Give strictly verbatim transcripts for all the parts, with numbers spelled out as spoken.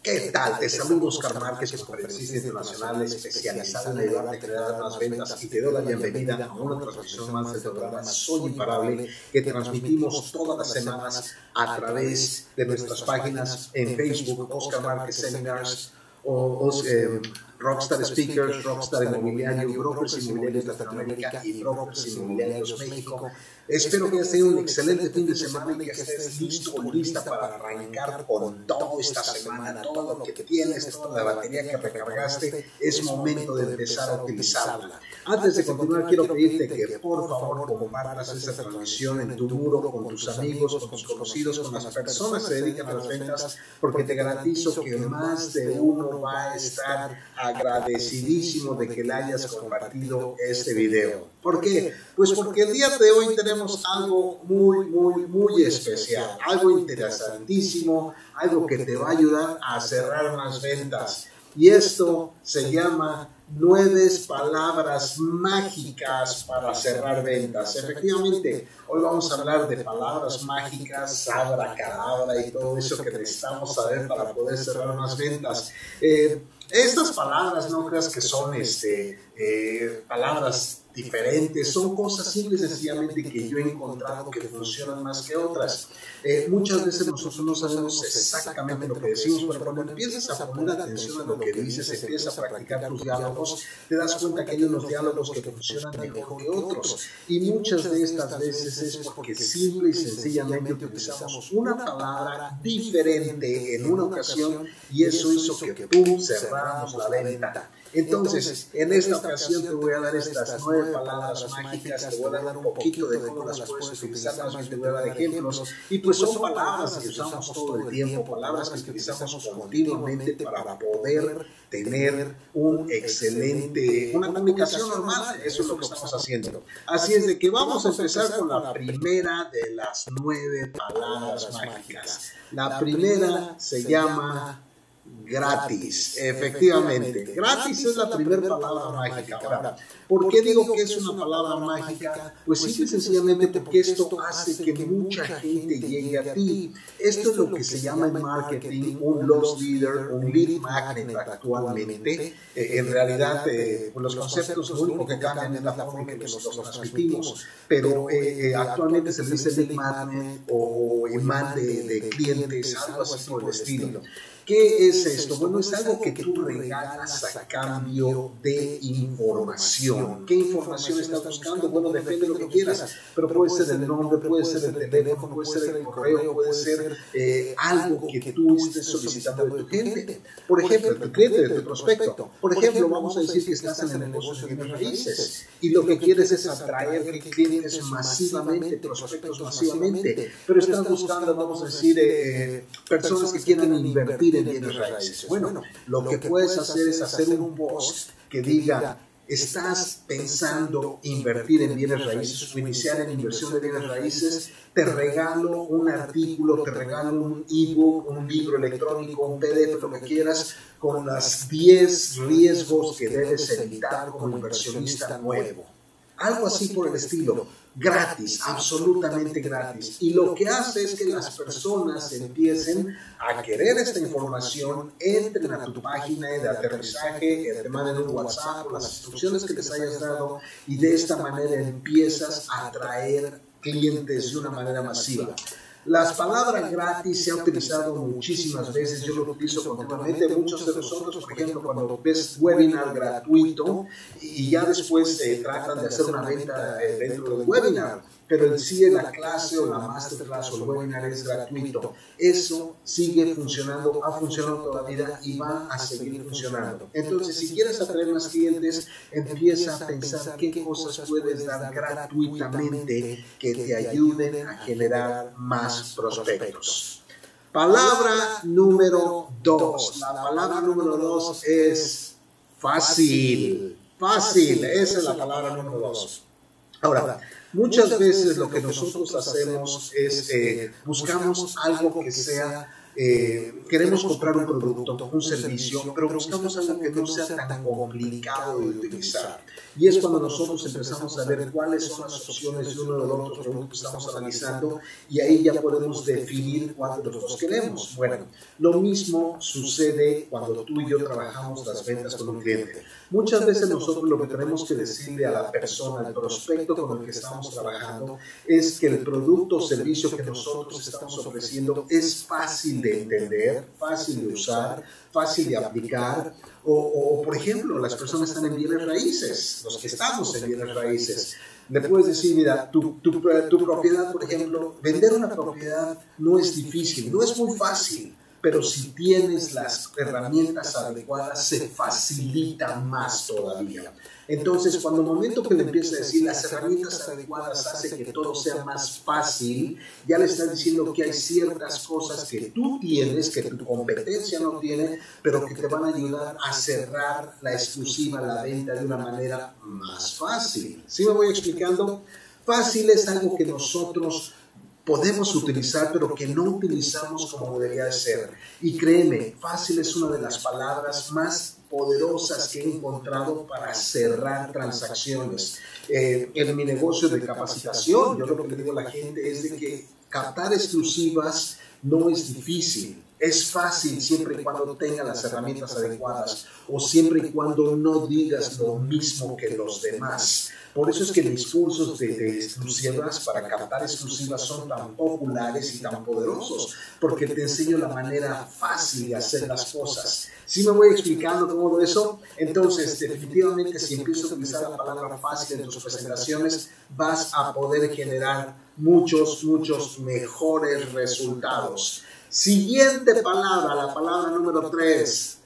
¿Qué tal? Te saludo Oscar Márquez, conferencista internacional especializado en ayudarte a crear más ventas, y te doy la bienvenida a una transmisión más del programa Soy Imparable, que transmitimos todas las semanas a través de nuestras páginas en Facebook, Oscar Márquez Seminars, o, o eh, Rockstar Speakers, Rockstar Inmobiliario, Brokers Inmobiliarios Latinoamérica y Brokers Inmobiliarios México. Espero que hayas tenido un excelente fin de semana y que estés listo o lista para arrancar con todo esta semana. Todo lo que tienes, toda la batería que recargaste, es momento de empezar a utilizarla. Antes de continuar, quiero pedirte que por favor compartas esta transmisión en tu muro, con tus amigos, con tus conocidos, con las personas que se dedican a las ventas, porque te garantizo que más de uno va a estar agradecidísimo de que le hayas compartido este video. ¿Por qué? Pues porque el día de hoy tenemos algo muy, muy, muy especial, algo interesantísimo, algo que te va a ayudar a cerrar más ventas. Y esto se llama nueve palabras mágicas para cerrar ventas. Efectivamente, hoy vamos a hablar de palabras mágicas, abracadabra y todo eso que necesitamos saber para poder cerrar más ventas. Eh, estas palabras no creas que son este, eh, palabras diferentes, son cosas simple y sencillamente que yo he encontrado que funcionan más que otras. Eh, muchas veces nosotros no sabemos exactamente lo que decimos, pero cuando empiezas a poner atención a lo que dices, empiezas a practicar tus diálogos, te das cuenta que hay unos diálogos que funcionan mejor que otros. Y muchas de estas veces es porque simple y sencillamente utilizamos una palabra diferente en una ocasión y eso hizo que pum, cerráramos la venta. Entonces, en esta ocasión te voy a dar estas nueve palabras mágicas, te voy a dar un poquito de cómo las puedes utilizar, más bien te voy a dar ejemplos, y pues son palabras que usamos todo el tiempo, palabras que utilizamos continuamente para poder tener un excelente, una comunicación normal. Eso es lo que estamos haciendo. Así es de que vamos a empezar con la primera de las nueve palabras mágicas. La primera se llama gratis. Efectivamente, gratis es la primera palabra mágica. Ahora, ¿por qué digo que es una palabra mágica? Pues simple y sencillamente porque esto hace que mucha gente llegue a ti. Esto es lo que se llama en marketing un loss leader, un lead magnet actualmente. Eh, en realidad, eh, pues los conceptos lo único que cambian es la forma en que los, los transmitimos, pero eh, eh, actualmente se le dice lead magnet o imán de, de clientes, algo así por el estilo. ¿Qué es esto? Bueno, es algo que tú regalas a cambio de información. ¿Qué información estás buscando? Bueno, depende de lo que quieras, pero puede ser el nombre, puede ser el teléfono, puede ser el correo, puede ser eh, algo que tú estés solicitando de tu gente. Por ejemplo, de tu cliente, de tu prospecto. Por ejemplo, vamos a decir que estás en el negocio de bienes raíces y lo que quieres es atraer clientes masivamente, prospectos masivamente, pero estás buscando, vamos a decir, eh, personas que quieren invertir en bienes raíces. Bueno, lo que puedes hacer es hacer un post que diga: ¿estás pensando invertir en bienes raíces o iniciar en inversión de bienes raíces? Te regalo un artículo, te regalo un ebook, un libro electrónico, un P D F, lo que quieras, con las diez riesgos que debes evitar como inversionista nuevo. Algo así por el estilo. Gratis, absolutamente gratis. Y lo que hace es que las personas empiecen a querer esta información, entren a tu página de aterrizaje, te manden un WhatsApp o las instrucciones que les hayas dado, y de esta manera empiezas a atraer clientes de una manera masiva. Las palabras gratis se han utilizado muchísimas veces, yo lo utilizo continuamente. Muchos de nosotros, por ejemplo, cuando ves webinar gratuito y ya después eh, tratan de hacer una venta eh, dentro del webinar, pero en sí la clase o la masterclass o el webinar es gratuito. Eso sigue funcionando, ha funcionado toda la vida y va a seguir funcionando. Entonces, si quieres atraer más clientes, empieza a pensar qué cosas puedes dar gratuitamente que te ayuden a generar más prospectos. Palabra número dos. La palabra número dos es fácil. Fácil, esa es la palabra número dos. Ahora, muchas veces lo que nosotros hacemos es eh, buscamos algo que sea eh, queremos comprar un producto, un servicio, pero buscamos algo que no sea tan complicado de utilizar. Y es cuando nosotros empezamos a ver cuáles son las opciones de uno o del otro producto que estamos analizando, y ahí ya podemos definir cuál de los dos queremos. Bueno, lo mismo sucede cuando tú y yo trabajamos las ventas con un cliente. Muchas veces nosotros lo que tenemos que decirle a la persona, al prospecto con el que estamos trabajando, es que el producto o servicio que nosotros estamos ofreciendo es fácil de entender, fácil de usar, fácil de aplicar. O, o, por ejemplo, las personas están en bienes raíces, los que estamos en bienes raíces. Le puedes decir, mira, tu, tu, tu propiedad, por ejemplo, vender una propiedad no es difícil, no es muy fácil, pero si tienes las herramientas adecuadas, se facilita más todavía. Entonces, cuando el momento que le empieza a decir las herramientas adecuadas hace que todo sea más fácil, ya le estás diciendo que hay ciertas cosas que tú tienes, que tu competencia no tiene, pero que te van a ayudar a cerrar la exclusiva, la venta de una manera más fácil. ¿Sí me voy explicando? Fácil es algo que nosotros podemos utilizar, pero que no utilizamos como debería de ser. Y créeme, fácil es una de las palabras más poderosas que he encontrado para cerrar transacciones. Eh, en mi negocio de capacitación, yo lo que le digo a la gente es de que captar exclusivas no es difícil. Es fácil siempre y cuando tenga las herramientas adecuadas o siempre y cuando no digas lo mismo que los demás. Por eso es que mis cursos de, de exclusivas para captar exclusivas son tan populares y tan poderosos, porque te enseño la manera fácil de hacer las cosas. ¿Sí me voy explicando todo eso? Entonces, definitivamente, si empiezo a utilizar la palabra fácil en tus presentaciones, vas a poder generar muchos, muchos mejores resultados. Siguiente palabra, la palabra número tres,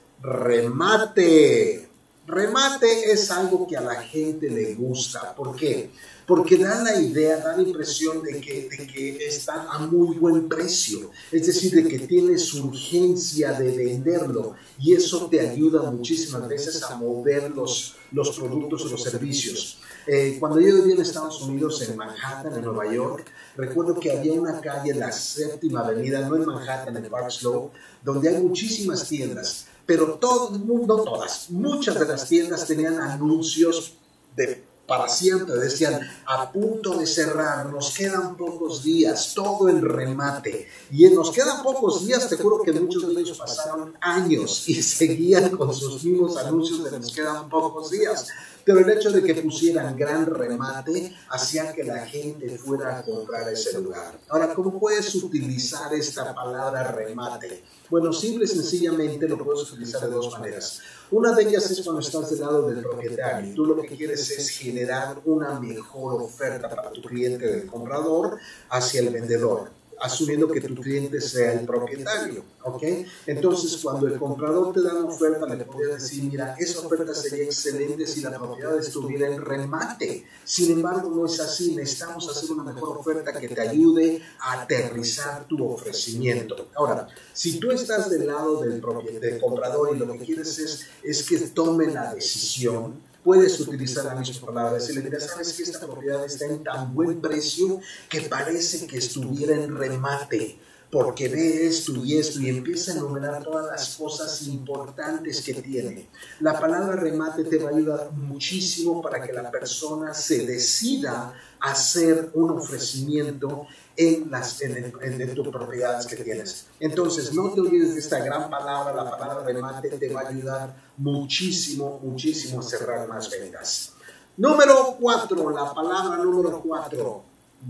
remate. Remate es algo que a la gente le gusta. ¿Por qué? Porque da la idea, da la impresión de que, de que está a muy buen precio. Es decir, de que tienes urgencia de venderlo. Y eso te ayuda muchísimas veces a mover los, los productos o los servicios. Eh, cuando yo vivía en Estados Unidos, en Manhattan, en Nueva York, recuerdo que había una calle en la Séptima Avenida, no en Manhattan, en Park Slope, donde hay muchísimas tiendas. Pero todo el mundo, no todas, muchas de las tiendas tenían anuncios de para siempre, decían, a punto de cerrar, nos quedan pocos días, todo en remate. Y en nos quedan pocos días, te juro que muchos de ellos pasaron años y seguían con sus mismos anuncios de nos quedan pocos días. Pero el hecho de que pusieran gran remate hacía que la gente fuera a comprar ese lugar. Ahora, ¿cómo puedes utilizar esta palabra remate? Bueno, simple y sencillamente lo puedes utilizar de dos maneras. Una de ellas es cuando estás del lado del propietario y tú lo que quieres es generar una mejor oferta para tu cliente del comprador hacia el vendedor, asumiendo que tu cliente sea el propietario, ¿ok? Entonces, cuando el comprador te da una oferta, le podrías decir, mira, esa oferta sería excelente si la propiedad estuviera en remate. Sin embargo, no es así. Necesitamos hacer una mejor oferta que te ayude a aterrizar tu ofrecimiento. Ahora, si tú estás del lado del, del comprador y lo que quieres es, es que tome la decisión, puedes utilizar la misma palabra. Si le dirás, sabes que esta propiedad está en tan buen precio que parece que estuviera en remate, porque ve esto y esto, y empieza a enumerar todas las cosas importantes que tiene. La palabra remate te va a ayudar muchísimo para que la persona se decida a hacer un ofrecimiento en las en, en, en tus propiedades que tienes. Entonces, no te olvides de esta gran palabra. La palabra remate te va a ayudar muchísimo, muchísimo a cerrar más ventas. Número cuatro, la palabra número cuatro,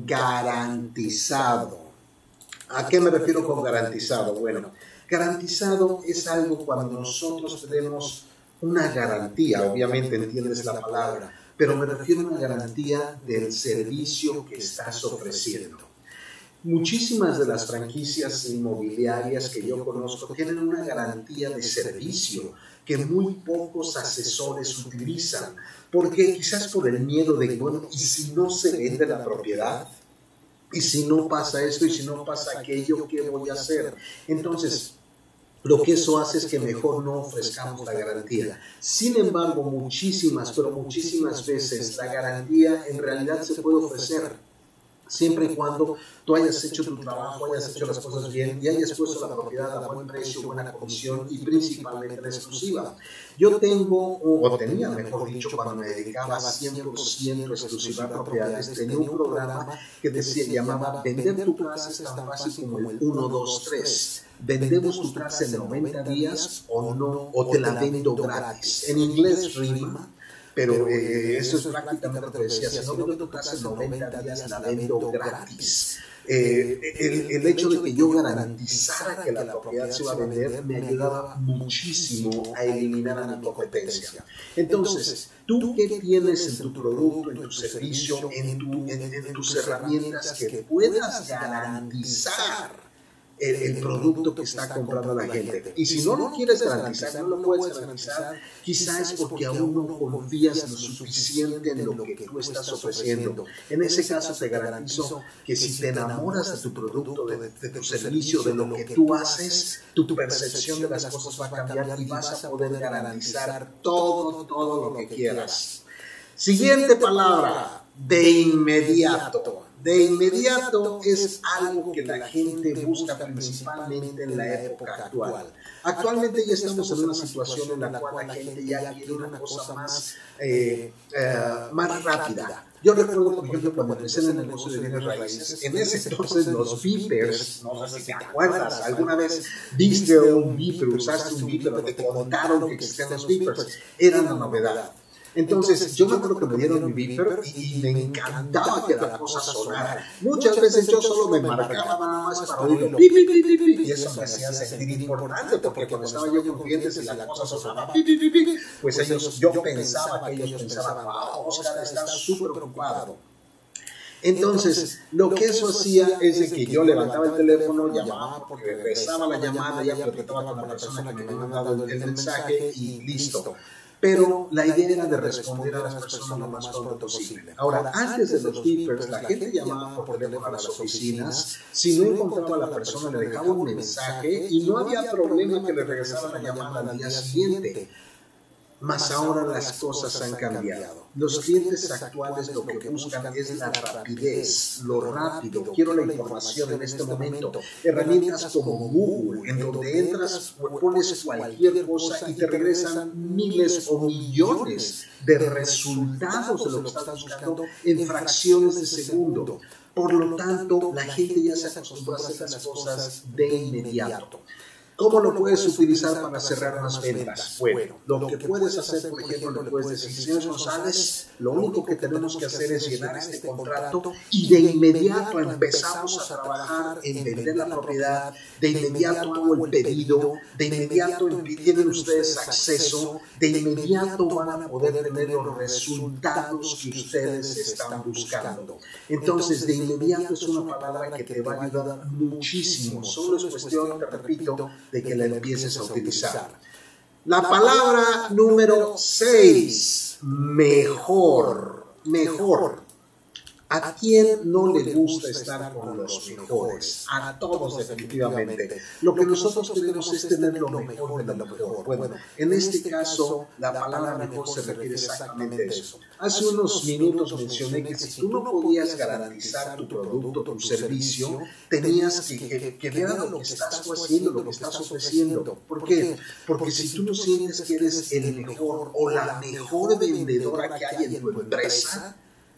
garantizado. ¿A qué me refiero con garantizado? Bueno, garantizado es algo cuando nosotros tenemos una garantía, obviamente entiendes la palabra, pero me refiero a una garantía del servicio que estás ofreciendo. Muchísimas de las franquicias inmobiliarias que yo conozco tienen una garantía de servicio que muy pocos asesores utilizan, porque quizás por el miedo de, bueno, ¿y si no se vende la propiedad? ¿Y si no pasa esto? ¿Y si no pasa aquello? ¿Qué voy a hacer? Entonces, lo que eso hace es que mejor no ofrezcamos la garantía. Sin embargo, muchísimas, pero muchísimas veces la garantía en realidad se puede ofrecer. siempre y cuando tú hayas hecho tu trabajo, hayas hecho las cosas bien y hayas puesto la propiedad a buen precio, buena comisión y principalmente la exclusiva. Yo tengo, o tenía, mejor dicho, cuando me dedicaba cien por ciento a exclusivar propiedades, tenía un programa que decía, llamaba Vender tu casa es tan fácil como el uno, dos, tres. Vendemos tu casa en noventa días o no, o te la vendo gratis. En inglés rima, pero eh, eso es prácticamente lo que decía, si no vendo tu casa en noventa días, la vendo gratis. Eh, el, el hecho de que yo garantizara que la propiedad se iba a vender me ayudaba muchísimo a eliminar a mi competencia. Entonces, ¿tú qué tienes en tu producto, en tu servicio, en, tu, en, en tus herramientas que puedas garantizar El, el producto que está comprando la gente? Y si no lo quieres garantizar, no lo puedes garantizar, quizás es porque aún no confías lo suficiente en lo que tú estás ofreciendo. En ese caso te garantizo que si te enamoras de tu producto, de, de tu servicio, de lo que tú haces, tu percepción de las cosas va a cambiar y vas a poder garantizar todo, todo lo que quieras. Siguiente palabra, de inmediato. De inmediato es algo que la gente busca principalmente en la época actual. Actualmente ya estamos en una situación en la cual la gente ya quiere una cosa más, eh, eh, más rápida. Yo recuerdo, por ejemplo, cuando empecé en el negocio de bienes raíces, en ese entonces los beepers, no sé si te acuerdas, alguna vez viste un beeper, usaste un beeper o te contaron que existían los beepers, era una novedad. Entonces, yo me acuerdo que me dieron mi beeper y, y me encantaba que la cosa sonara. Muchas veces yo solo me marcaba nada más para oírlo, pi, pi, pi, pi, pi, y eso me hacía sentir importante, porque cuando estaba yo con clientes y la cosa sonaba, pi, pi, pi, pi, pues ellos, yo pensaba que ellos pensaban, wow, Oscar está súper ocupado. Entonces, lo que eso hacía es de que yo levantaba el teléfono, llamaba, porque regresaba la llamada, ya platicaba con la persona que me había mandado el mensaje y listo. Pero la idea era de responder a las personas lo más pronto posible. Ahora, antes de los beepers, la gente llamaba por teléfono a las oficinas. Si no encontraba a la persona, le dejaba un mensaje y no había problema que le regresara la llamada al día siguiente. Mas ahora las cosas han cambiado. Los clientes actuales lo que buscan es la rapidez, lo rápido. Quiero la información en este momento. Herramientas como Google, en donde entras, pones cualquier cosa y te regresan miles o millones de resultados de lo que estás buscando en fracciones de segundo. Por lo tanto, la gente ya se acostumbró a hacer las cosas de inmediato. ¿Cómo lo puedes utilizar para cerrar más ventas? Bueno, lo que puedes hacer, por ejemplo, le puedes decir, señor González, lo único que tenemos que hacer es llenar este contrato y de inmediato empezamos a trabajar en vender la propiedad, de inmediato hago el pedido, de inmediato tienen ustedes acceso, de inmediato van a poder tener los resultados que ustedes están buscando. Entonces, de inmediato es una palabra que te va a ayudar muchísimo. Solo es cuestión, te repito, de que la empieces a utilizar. La palabra número seis, mejor, mejor. ¿A quién no le gusta estar con los mejores? A todos, definitivamente. Lo que nosotros tenemos es tener lo mejor de lo mejor. Bueno, en este caso, la palabra mejor se refiere exactamente a eso. Hace unos minutos mencioné que si tú no podías garantizar tu producto, tu servicio, tenías que, que, que ver lo que estás haciendo, lo que estás ofreciendo. ¿Por qué? Porque si tú no sientes que eres el mejor o la mejor vendedora que hay en tu empresa,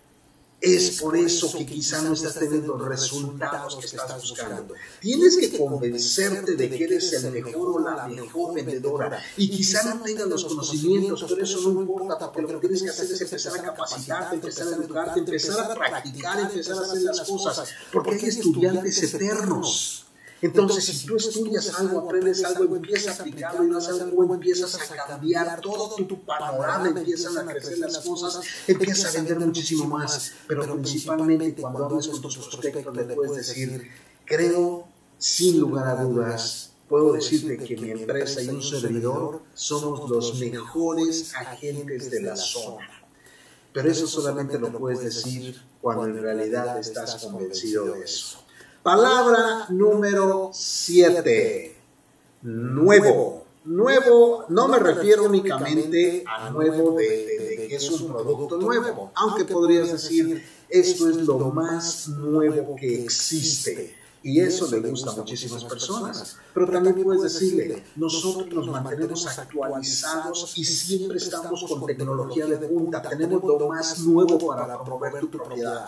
es por eso que quizá no estás teniendo los resultados que estás buscando. Tienes que convencerte de que eres el mejor o la mejor vendedora. Y quizá no tengas los conocimientos, pero eso no importa, porque lo que tienes que hacer es empezar a capacitarte, empezar a educarte, empezar a practicar, empezar a hacer las cosas. Porque hay estudiantes eternos. Entonces, si tú estudias algo, aprendes algo, empiezas a aplicarlo y no haces algo, empiezas a cambiar todo tu panorama, empiezan a crecer las cosas, empiezas a vender muchísimo más. Pero principalmente cuando hablas con tus prospectos, le puedes decir, creo, sin lugar a dudas, puedo decirte que mi empresa y un servidor somos los mejores agentes de la zona. Pero eso solamente lo puedes decir cuando en realidad estás convencido de eso. Palabra número siete, nuevo. Nuevo, no me refiero únicamente a nuevo de, de, de que es un producto nuevo, aunque podrías decir esto es lo más nuevo que existe. Y eso le gusta a muchísimas personas. Pero también puedes decirle, nosotros nos mantenemos actualizados y siempre estamos con tecnología de punta. Tenemos lo más nuevo para promover tu propiedad.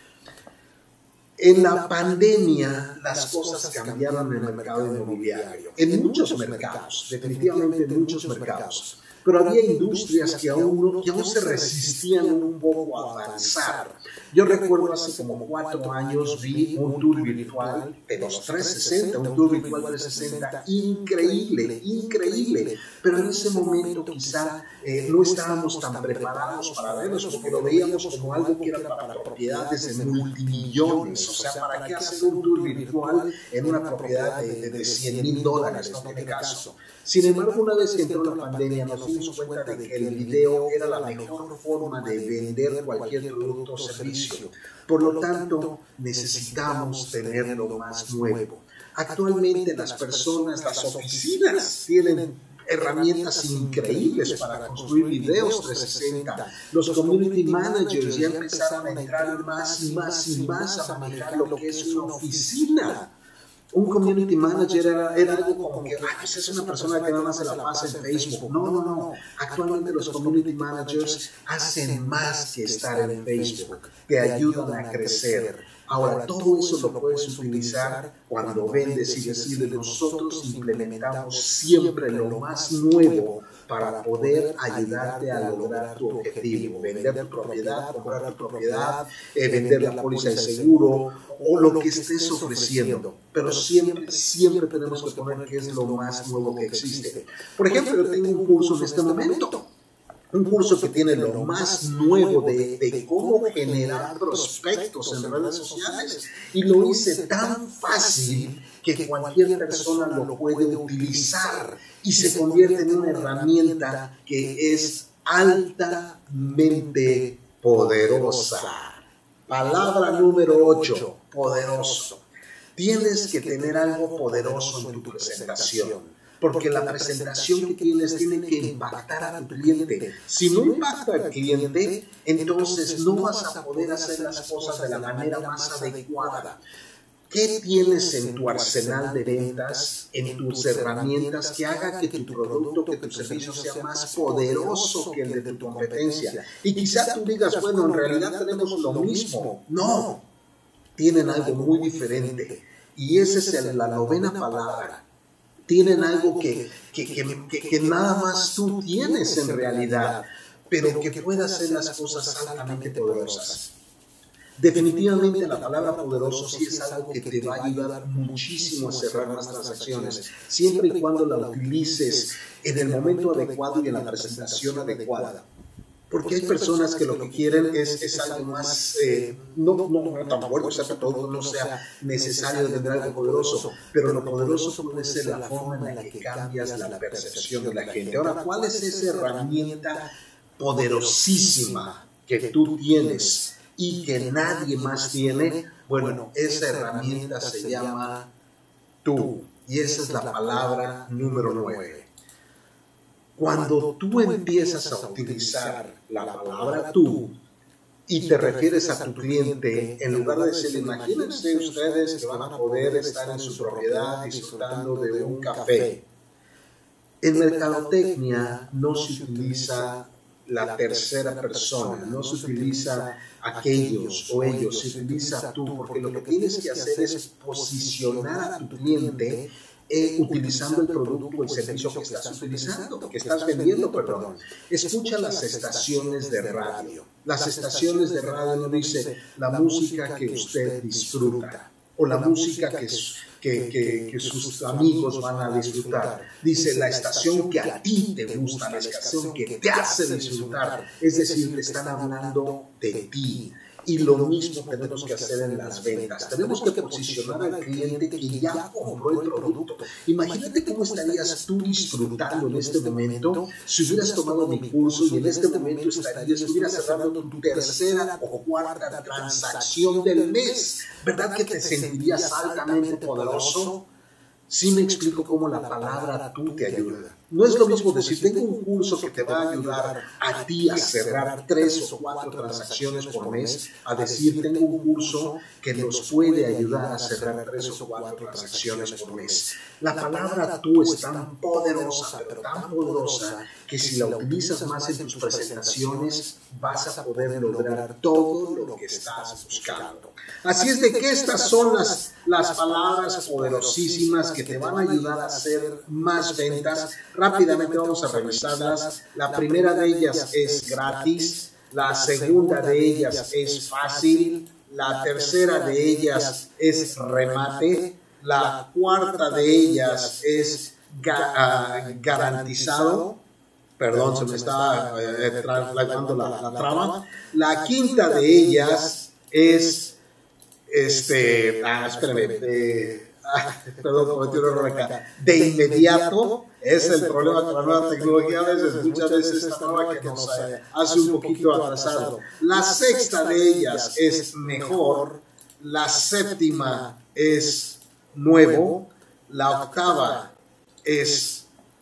En la pandemia, las cosas cambiaron en el mercado inmobiliario. En muchos mercados, definitivamente en muchos mercados. Pero había industrias que aún, no, que aún se resistían un poco a avanzar. Yo recuerdo hace como cuatro años vi un tour virtual de los trescientos sesenta, un tour virtual trescientos sesenta increíble, increíble. Pero en ese momento quizá eh, no estábamos tan preparados para verlos porque lo veíamos como algo que era para propiedades de multimillones. O sea, ¿para qué hacer un tour virtual en una propiedad de, de, de cien mil dólares? No tiene caso. Sin embargo, una vez que entró la pandemia, nos dimos cuenta de que el video era la mejor forma de vender cualquier producto o servicio. Por lo tanto, necesitamos tener lo más nuevo. Actualmente las personas, las oficinas tienen herramientas increíbles para construir videos trescientos sesenta. Los community managers ya empezaron a entrar más y más y más a manejar lo que es una oficina. Un community manager era, era algo como que, ah, pues es una persona que nada más se la pasa en Facebook. No, no, no. Actualmente los community managers hacen más que estar en Facebook. Te ayudan a crecer. Ahora, todo eso lo puedes utilizar cuando vendes y decides. Nosotros implementamos siempre lo más nuevo para poder ayudarte a lograr tu objetivo. Vender tu propiedad, comprar tu propiedad, eh, vender la póliza de seguro o lo que estés ofreciendo. Pero siempre, siempre tenemos que poner qué es lo más nuevo que existe. Por ejemplo, yo tengo un curso en este momento. Un curso que tiene lo más nuevo de, de cómo generar prospectos en redes sociales. Y lo hice tan fácil que cualquier persona lo puede utilizar y se convierte en una herramienta que es altamente poderosa. Palabra número ocho, poderoso. Tienes que tener algo poderoso en tu presentación. Porque la presentación que tienes tiene que impactar a tu cliente. Si no impacta al cliente, entonces no vas a poder hacer las cosas de la manera más adecuada. ¿Qué tienes en tu arsenal de ventas, en tus herramientas que haga que tu producto, que tu servicio sea más poderoso que el de tu competencia? Y quizá tú digas, bueno, en realidad tenemos lo mismo. No, tienen algo muy diferente. Y esa es la novena palabra. Tienen algo que, que, que, que, que nada más tú tienes en realidad, pero que pueda hacer las cosas altamente poderosas. Definitivamente la palabra poderoso sí es algo que te va a ayudar muchísimo a cerrar más transacciones, siempre y cuando la utilices en el momento adecuado y en la presentación adecuada. Porque hay personas que lo que quieren es, es algo más, eh, no, no, no tampoco, o sea, que todo no sea necesario tener algo poderoso, pero lo poderoso puede ser la forma en la que cambias la percepción de la gente. Ahora, ¿cuál es esa herramienta poderosísima que tú tienes y que nadie más tiene? Bueno, esa herramienta se llama tú, y esa es la palabra número nueve. Cuando tú empiezas a utilizar la palabra tú y te refieres a tu cliente, en lugar de decir, imagínense ustedes que van a poder estar en su propiedad disfrutando de un café. En mercadotecnia no se utiliza la tercera persona, no se utiliza aquellos o ellos, se utiliza tú, porque lo que tienes que hacer es posicionar a tu cliente Eh, utilizando el producto o el servicio que estás utilizando, que estás vendiendo, perdón. Escucha las estaciones de radio. Las estaciones de radio no dice la música que usted disfruta o la música que, que, que, que sus amigos van a disfrutar. Dice la estación que a ti te gusta, la estación que te hace disfrutar. Es decir, te están hablando de ti. Y lo mismo tenemos que hacer en las ventas. Tenemos que posicionar al cliente que ya compró el producto. Imagínate cómo estarías tú disfrutando en este momento si hubieras tomado mi curso y en este momento estarías, estuvieras cerrando tu tercera o cuarta transacción del mes. ¿Verdad que te sentirías altamente poderoso? Sí me explico cómo la palabra tú te ayuda. No es lo mismo decir, tengo un curso que te va a ayudar a ti a cerrar tres o cuatro transacciones por mes, a decir, tengo un curso que nos puede ayudar a cerrar tres o cuatro transacciones por mes. La palabra tú es tan poderosa, pero tan poderosa, que si la utilizas más en tus presentaciones, vas a poder lograr todo lo que estás buscando. Así es de que estas son las, las palabras poderosísimas que te van a ayudar a hacer más ventas. Rápidamente vamos a revisarlas. La primera de ellas es gratis, la segunda de ellas es fácil, la tercera de ellas es remate, la cuarta de ellas es ga uh, garantizado. Perdón, se me está eh, trabando la, la trama. La quinta de ellas es, este, ah, espérame, eh, ah, perdón, cometí un error acá. De inmediato, es el problema con la nueva tecnología. A veces, muchas veces, esta nueva que nos hace un poquito atrasado. La sexta de ellas es mejor. La séptima es nuevo. La octava es...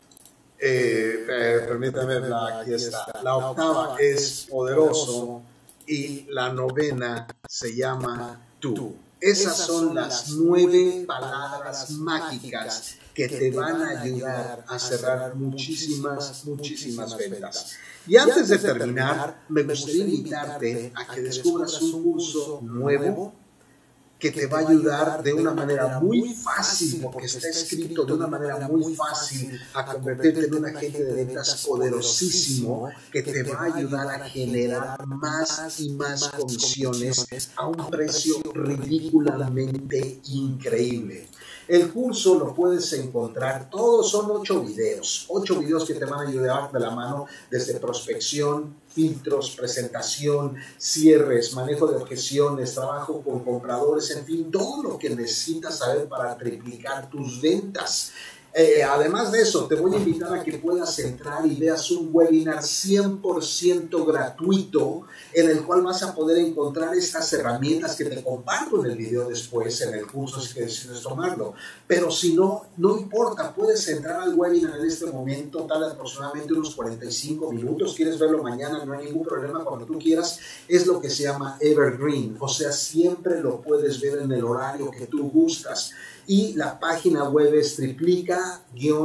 Eh, eh, permítame, la, aquí está. La octava es poderoso y la novena se llama tú. Esas son las nueve palabras mágicas que te van a ayudar a cerrar muchísimas, muchísimas ventas. Y antes de terminar, me gustaría invitarte a que descubras un curso nuevo que te va a ayudar de una manera muy fácil, porque está escrito de una manera muy fácil, a convertirte en un agente de ventas poderosísimo que te va a ayudar a generar más y más comisiones a un precio ridículamente increíble. El curso lo puedes encontrar, todos son ocho videos, ocho videos que te van a ayudar de la mano desde prospección, filtros, presentación, cierres, manejo de objeciones, trabajo con compradores, en fin, todo lo que necesitas saber para triplicar tus ventas. Eh, además de eso, te voy a invitar a que puedas entrar y veas un webinar cien por ciento gratuito en el cual vas a poder encontrar estas herramientas que te comparto en el video después, en el curso si decides tomarlo. Pero si no, no importa, puedes entrar al webinar en este momento, tarda aproximadamente unos cuarenta y cinco minutos, quieres verlo mañana, no hay ningún problema, cuando tú quieras. Es lo que se llama evergreen, o sea, siempre lo puedes ver en el horario que tú gustas. Y la página web es triplica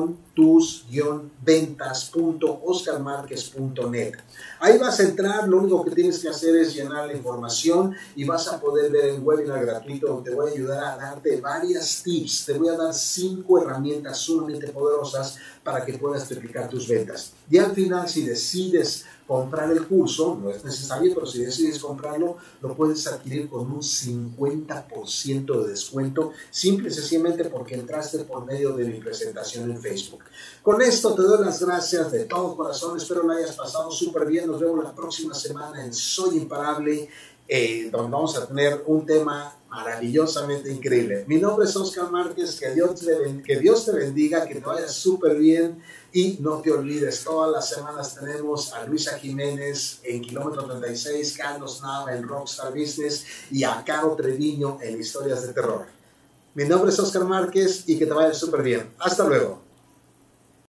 tus ventas punto oscar marquez punto net. Ahí vas a entrar, lo único que tienes que hacer es llenar la información y vas a poder ver el webinar gratuito donde te voy a ayudar a darte varias tips. Te voy a dar cinco herramientas sumamente poderosas para que puedas triplicar tus ventas. Y al final, si decides comprar el curso, no es necesario, pero si decides comprarlo, lo puedes adquirir con un cincuenta por ciento de descuento, simple y sencillamente porque entraste por medio de mi presentación en Facebook. Con esto te doy las gracias de todo corazón, espero lo hayas pasado súper bien. Nos vemos la próxima semana en Soy Imparable, eh, donde vamos a tener un tema maravillosamente increíble. Mi nombre es Oscar Márquez, que Dios te, que Dios te bendiga, que te vaya súper bien. Y no te olvides, todas las semanas tenemos a Luisa Jiménez en Kilómetro treinta y seis, Carlos Nava en Rockstar Business y a Caro Treviño en Historias de Terror. Mi nombre es Oscar Márquez y que te vaya súper bien. Hasta luego.